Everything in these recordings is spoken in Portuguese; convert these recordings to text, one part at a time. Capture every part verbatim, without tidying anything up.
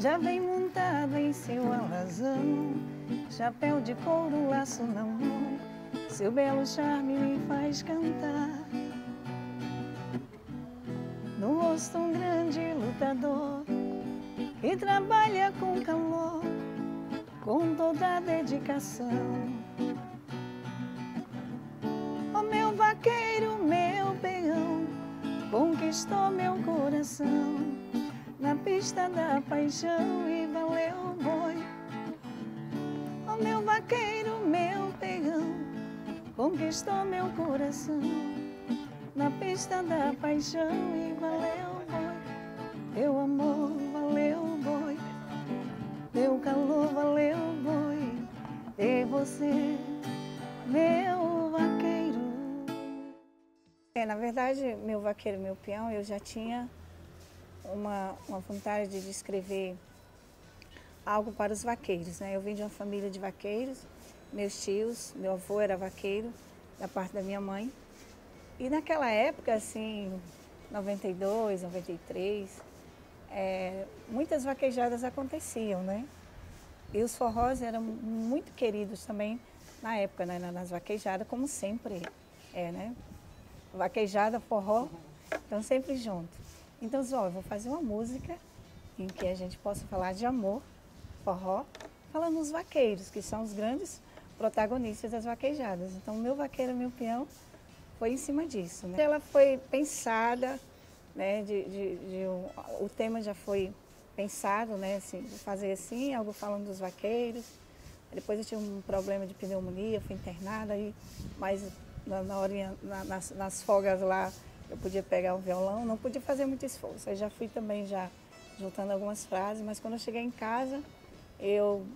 já vem montado em seu alazão, chapéu de couro, laço na mão, seu belo charme me faz cantar. No rosto um grande lutador, que trabalha com calor, com toda a dedicação. Ó meu vaqueiro, meu peão, conquistou meu coração na pista da paixão e valeu o boi. Ó meu vaqueiro, meu peão, conquistou meu coração na pista da paixão e valeu o boi. Meu amor, valeu o boi, meu calor, valeu o boi, e você, meu vaqueiro. É, na verdade, meu vaqueiro, meu peão, eu já tinha uma, uma vontade de escrever algo para os vaqueiros, né? Eu vim de uma família de vaqueiros, meus tios, meu avô era vaqueiro, da parte da minha mãe. E naquela época, assim, noventa e dois, noventa e três, é, muitas vaquejadas aconteciam, né? E os forrós eram muito queridos também na época, né? Nas vaquejadas, como sempre é, né? Vaquejada, forró, estão sempre juntos. Então, ó, eu vou fazer uma música em que a gente possa falar de amor, forró, falando dos vaqueiros, que são os grandes protagonistas das vaquejadas. Então, meu vaqueiro, meu peão, foi em cima disso, né? Ela foi pensada, né? De, de, de um, o tema já foi pensado, né? Assim, de fazer assim, algo falando dos vaqueiros. Depois eu tive um problema de pneumonia, fui internada, aí, mas na, na hora, na, nas, nas folgas lá eu podia pegar o violão, não podia fazer muito esforço. Eu já fui também já juntando algumas frases, mas quando eu cheguei em casa, eu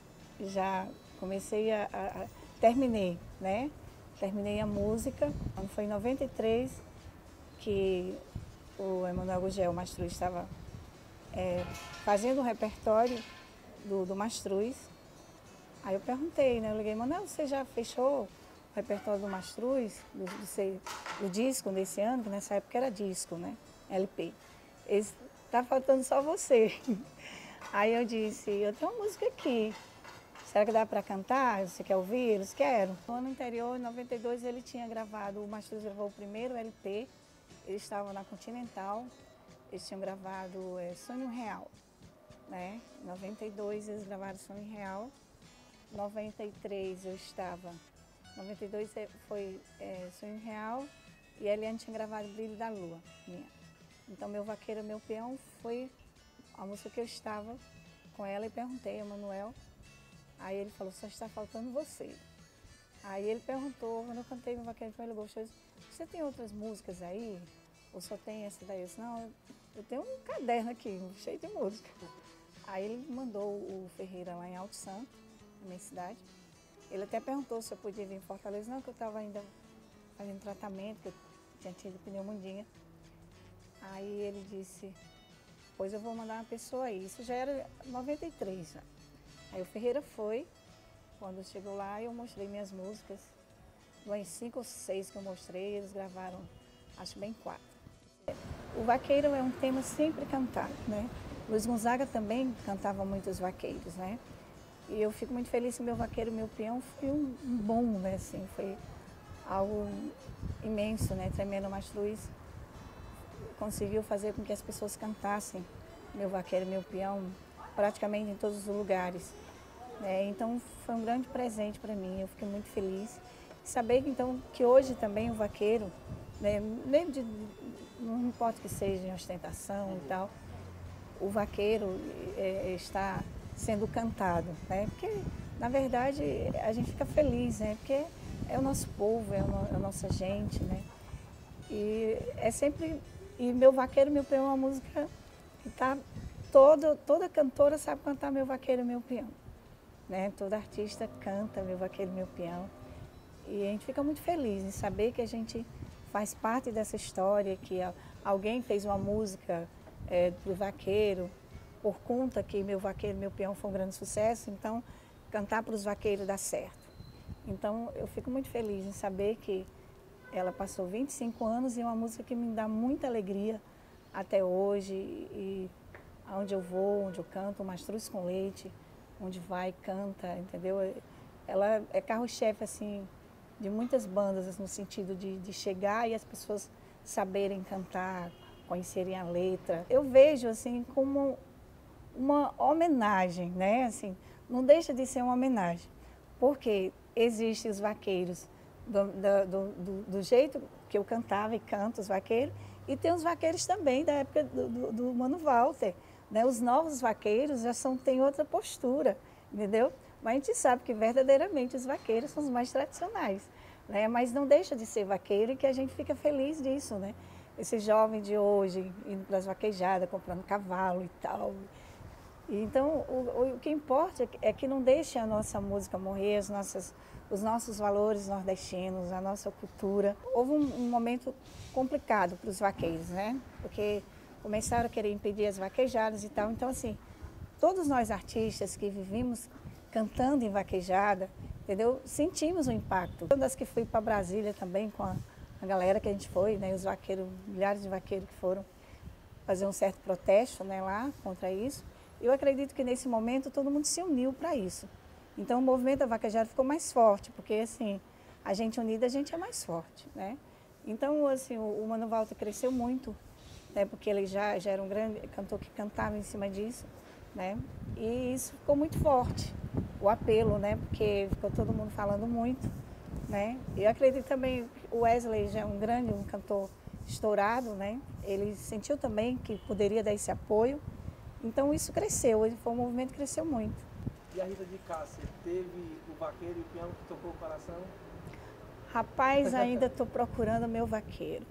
já comecei a, a, a terminei, né? Terminei a música, quando foi em noventa e três que o Emanuel Gugel, o Mastruz, estava é, fazendo um repertório do, do Mastruz. Aí eu perguntei, né? Eu liguei, Emanuel, você já fechou o repertório do Mastruz, do, do, do disco desse ano, que nessa época era disco, né? L P. Está faltando só você. Aí eu disse, eu tenho uma música aqui. Será que dá para cantar? Você quer ouvir? Eles querem. No ano anterior, em noventa e dois, ele tinha gravado, o Mastruz gravou o primeiro L P, eles estavam na Continental, eles tinham gravado é, Sonho Real, né? Em noventa e dois eles gravaram Sonho Real, em noventa e três eu estava, em noventa e dois foi é, Sonho Real e a Eliane tinha gravado Brilho da Lua, minha. Então, meu vaqueiro, meu peão foi a música que eu estava com ela e perguntei ao Manuel. Aí ele falou, só está faltando você. Aí ele perguntou, quando eu cantei no Vaqueiro Meu Peão, você tem outras músicas aí? Ou só tem essa daí? Eu disse, não, eu tenho um caderno aqui, cheio de música. Aí ele mandou o Ferreira lá em Alto Santo, na minha cidade. Ele até perguntou se eu podia vir em Fortaleza. Não, que eu estava ainda fazendo tratamento, que eu tinha tido pneumonia. Aí ele disse, pois eu vou mandar uma pessoa aí. Isso já era noventa e três já. Aí o Ferreira foi, quando chegou lá eu mostrei minhas músicas, umas cinco ou seis que eu mostrei, eles gravaram, acho bem quatro. O vaqueiro é um tema sempre cantado, né? Luiz Gonzaga também cantava muitos vaqueiros, né? E eu fico muito feliz que meu vaqueiro, meu peão foi um, um bom, né? Assim, foi algo imenso, né? Tremendo Mastruz conseguiu fazer com que as pessoas cantassem meu vaqueiro, meu peão, praticamente em todos os lugares. É, então foi um grande presente para mim, eu fiquei muito feliz. Saber que, então, que hoje também o vaqueiro, né, mesmo de, não importa que seja em ostentação e tal, o vaqueiro é, está sendo cantado, né? Porque, na verdade, a gente fica feliz, né? Porque é o nosso povo, é, o, é a nossa gente, né? E é sempre... E meu vaqueiro, meu peão é uma música que está... Todo, toda cantora sabe cantar Meu Vaqueiro, Meu Peão, né? Toda artista canta Meu Vaqueiro, Meu Peão. E a gente fica muito feliz em saber que a gente faz parte dessa história, que alguém fez uma música é, para o vaqueiro, por conta que Meu Vaqueiro, Meu Peão foi um grande sucesso, então cantar para os vaqueiros dá certo. Então eu fico muito feliz em saber que ela passou vinte e cinco anos e é uma música que me dá muita alegria até hoje. E, aonde eu vou, onde eu canto, Mastruz com Leite, onde vai, canta, entendeu? Ela é carro-chefe, assim, de muitas bandas, no sentido de, de chegar e as pessoas saberem cantar, conhecerem a letra. Eu vejo, assim, como uma homenagem, né? Assim, não deixa de ser uma homenagem, porque existem os vaqueiros do, do, do, do jeito que eu cantava e canto, os vaqueiros, e tem os vaqueiros também da época do, do, do Mano Walter, né? Os novos vaqueiros já são, têm outra postura, entendeu? Mas a gente sabe que verdadeiramente os vaqueiros são os mais tradicionais, né? Mas não deixa de ser vaqueiro e que a gente fica feliz disso, né? Esse jovem de hoje, indo para as vaquejadas, comprando cavalo e tal. Então, o, o que importa é que não deixe a nossa música morrer, as nossas, os nossos valores nordestinos, a nossa cultura. Houve um, um momento complicado para os vaqueiros, né? Porque começaram a querer impedir as vaquejadas e tal. Então, assim, todos nós artistas que vivimos cantando em vaquejada, entendeu? Sentimos o impacto. Uma das que fui para Brasília também com a, a galera que a gente foi, né? Os vaqueiros, milhares de vaqueiros que foram fazer um certo protesto, né, lá contra isso. Eu acredito que nesse momento todo mundo se uniu para isso. Então o movimento da vaquejada ficou mais forte, porque assim, a gente unida, a gente é mais forte, né? Então assim, o, o Mano Walter cresceu muito, né, porque ele já, já era um grande cantor que cantava em cima disso, né? E isso ficou muito forte, o apelo, né? Porque ficou todo mundo falando muito, né? E eu acredito também que o Wesley já é um grande um cantor estourado, né? Ele sentiu também que poderia dar esse apoio. Então isso cresceu, foi um movimento que cresceu muito. E a Rita de Cássia, teve o vaqueiro e o peão que tocou o coração? Rapaz, ainda estou procurando meu vaqueiro.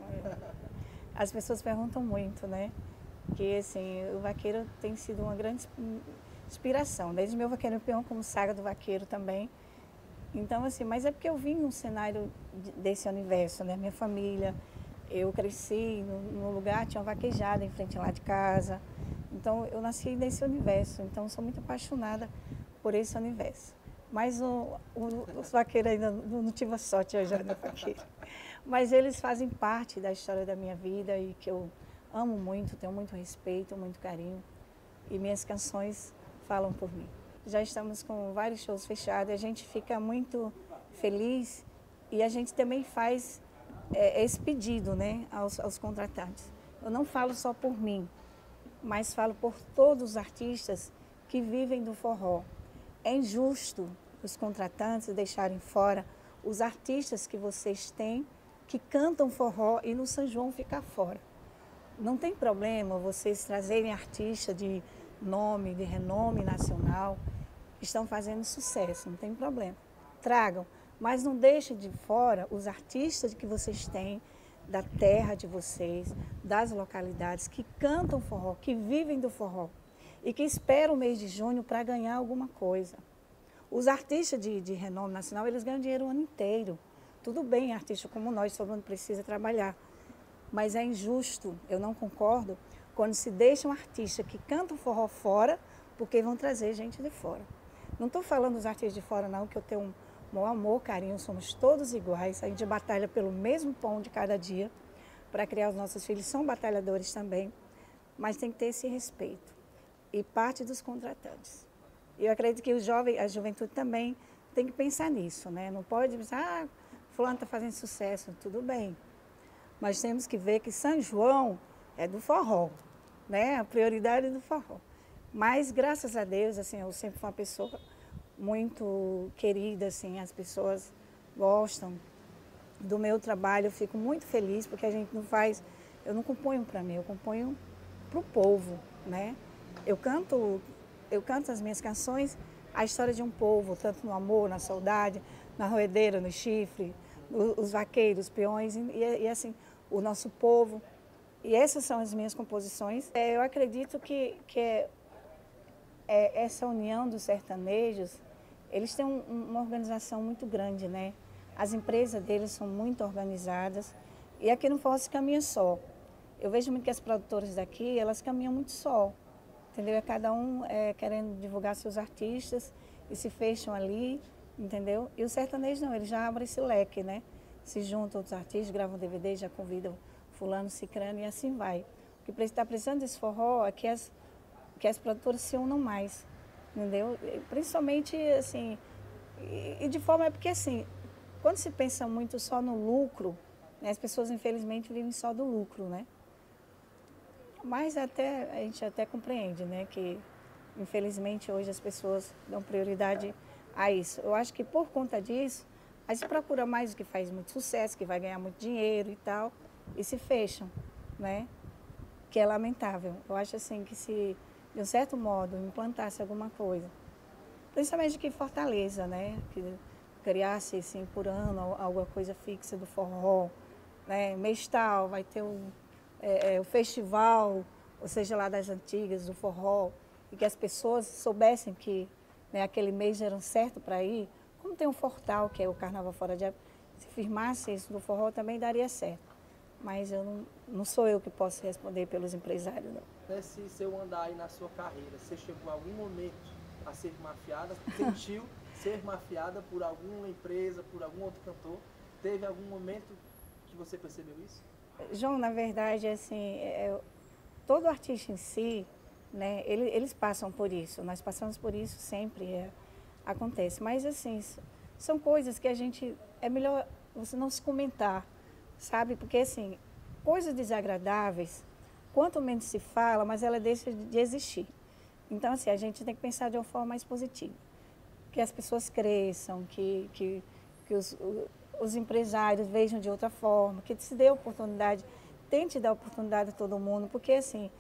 As pessoas perguntam muito, né? Que assim, o vaqueiro tem sido uma grande inspiração, desde meu vaqueiro e peão como Saga do Vaqueiro também. Então assim, mas é porque eu vim num cenário desse universo, né? Minha família, eu cresci no lugar, tinha uma vaquejada em frente lá de casa. Então, eu nasci nesse universo, então sou muito apaixonada por esse universo. Mas o, o, os vaqueiros ainda não, não tive a sorte hoje ainda vaqueiro. Mas eles fazem parte da história da minha vida e que eu amo muito, tenho muito respeito, muito carinho. E minhas canções falam por mim. Já estamos com vários shows fechados, a gente fica muito feliz e a gente também faz é, esse pedido, né, aos, aos contratantes. Eu não falo só por mim, mas falo por todos os artistas que vivem do forró. É injusto os contratantes deixarem fora os artistas que vocês têm, que cantam forró e no São João ficar fora. Não tem problema vocês trazerem artistas de nome, de renome nacional, que estão fazendo sucesso, não tem problema. Tragam, mas não deixem de fora os artistas que vocês têm, da terra de vocês, das localidades, que cantam forró, que vivem do forró e que esperam o mês de junho para ganhar alguma coisa. Os artistas de, de renome nacional, eles ganham dinheiro o ano inteiro. Tudo bem, artista como nós, todo mundo precisa trabalhar. Mas é injusto, eu não concordo, quando se deixa um artista que canta o forró fora, porque vão trazer gente de fora. Não estou falando dos artistas de fora não, que eu tenho um meu amor, carinho, somos todos iguais, a gente batalha pelo mesmo pão de cada dia para criar os nossos filhos, são batalhadores também, mas tem que ter esse respeito e parte dos contratantes. E eu acredito que os jovens, a juventude também tem que pensar nisso, né? Não pode pensar, ah, fulano está fazendo sucesso, tudo bem, mas temos que ver que São João é do forró, né? A prioridade é do forró. Mas, graças a Deus, assim, eu sempre fui uma pessoa muito querida, assim, as pessoas gostam do meu trabalho, eu fico muito feliz, porque a gente não faz, eu não componho para mim, eu componho para o povo, né? Eu canto, eu canto as minhas canções, a história de um povo, tanto no amor, na saudade, na roedeira, no chifre, no, os vaqueiros, os peões, e, e assim, o nosso povo. E essas são as minhas composições. É, eu acredito que, que é, é, essa união dos sertanejos, eles têm um, uma organização muito grande, né? As empresas deles são muito organizadas e aqui no forró se caminha só. Eu vejo muito que as produtoras daqui, elas caminham muito só, entendeu? É cada um é, querendo divulgar seus artistas e se fecham ali, entendeu? E o sertanejo não, ele já abre esse leque, né? Se juntam outros artistas, gravam D V D, já convidam fulano, cicrano e assim vai. O que está precisando desse forró é que as que as produtoras se unam mais, entendeu? Principalmente, assim, e, e de forma, é porque assim, quando se pensa muito só no lucro, né, as pessoas infelizmente vivem só do lucro, né? Mas até, a gente até compreende, né, que infelizmente hoje as pessoas dão prioridade a isso. Eu acho que por conta disso, aí se procura mais o que faz muito sucesso, que vai ganhar muito dinheiro e tal, e se fecham, né? Que é lamentável. Eu acho assim que se, de um certo modo, implantasse alguma coisa, principalmente que Fortaleza, né? Que criasse assim por ano alguma coisa fixa do forró, né? Mês tal, vai ter um, é, é, o festival, ou seja, lá das antigas, do forró, e que as pessoas soubessem que, né, aquele mês era certo para ir, como tem um Fortal, que é o Carnaval Fora de Época, se firmasse isso do forró também daria certo. Mas eu não, não sou eu que posso responder pelos empresários, não. Nesse seu andar aí na sua carreira, você chegou a algum momento a ser mafiada, sentiu ser mafiada por alguma empresa, por algum outro cantor? Teve algum momento que você percebeu isso? João, na verdade, assim, é, todo artista em si, né, ele, eles passam por isso, nós passamos por isso sempre, é, acontece. Mas, assim, são coisas que a gente, é melhor você não se comentar, sabe? Porque, assim, coisas desagradáveis, quanto menos se fala, mas ela deixa de existir. Então, assim, a gente tem que pensar de uma forma mais positiva. Que as pessoas cresçam, que, que, que os, os empresários vejam de outra forma, que se dê oportunidade, tente dar oportunidade a todo mundo, porque, assim,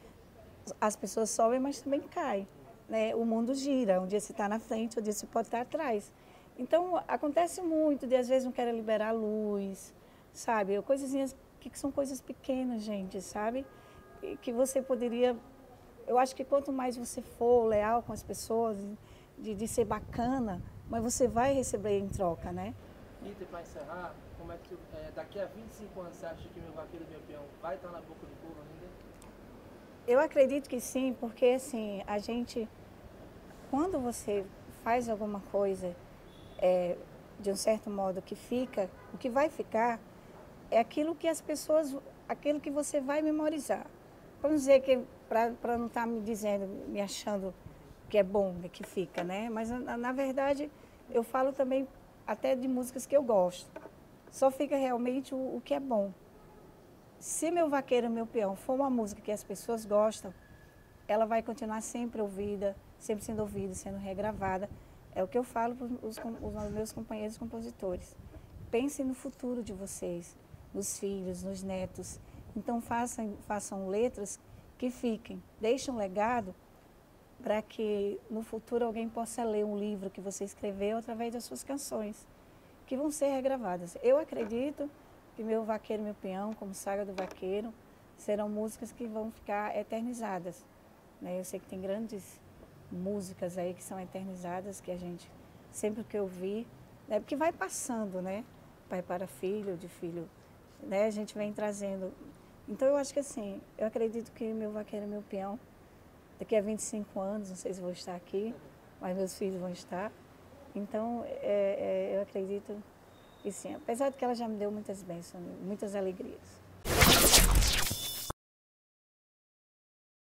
as pessoas sobem, mas também caem, né? O mundo gira, um dia você está na frente, um dia você pode estar atrás. Então, acontece muito de, às vezes, não querer liberar a luz, sabe? Coisinhas que são coisas pequenas, gente, sabe? E que você poderia... Eu acho que quanto mais você for leal com as pessoas, de, de ser bacana, mas você vai receber em troca, né? Rita, para encerrar, como é que, é, daqui a vinte e cinco anos você acha que Meu Vaqueiro, Meu Peão vai estar na boca do povo ainda? Eu acredito que sim, porque assim, a gente... Quando você faz alguma coisa, é, de um certo modo que fica, o que vai ficar é aquilo que as pessoas, aquilo que você vai memorizar. Vamos dizer que, para não estar me dizendo, me achando que é bom, que fica, né? Mas, na, na verdade, eu falo também até de músicas que eu gosto. Só fica realmente o, o que é bom. Se Meu Vaqueiro, Meu Peão for uma música que as pessoas gostam, ela vai continuar sempre ouvida, sempre sendo ouvida, sendo regravada. É o que eu falo para os, os meus companheiros compositores. Pensem no futuro de vocês, nos filhos, nos netos. Então façam, façam letras que fiquem, deixem um legado para que no futuro alguém possa ler um livro que você escreveu através das suas canções, que vão ser regravadas. Eu acredito que Meu Vaqueiro, Meu Peão, como Saga do Vaqueiro, serão músicas que vão ficar eternizadas, né? Eu sei que tem grandes músicas aí que são eternizadas, que a gente, sempre que eu vi, né? Porque vai passando, né? Pai para filho, de filho, né? A gente vem trazendo. Então eu acho que assim, eu acredito que Meu Vaqueiro, Meu Peão, daqui a vinte e cinco anos, não sei se vou estar aqui, mas meus filhos vão estar. Então é, é, eu acredito que sim, apesar de que ela já me deu muitas bênçãos, muitas alegrias.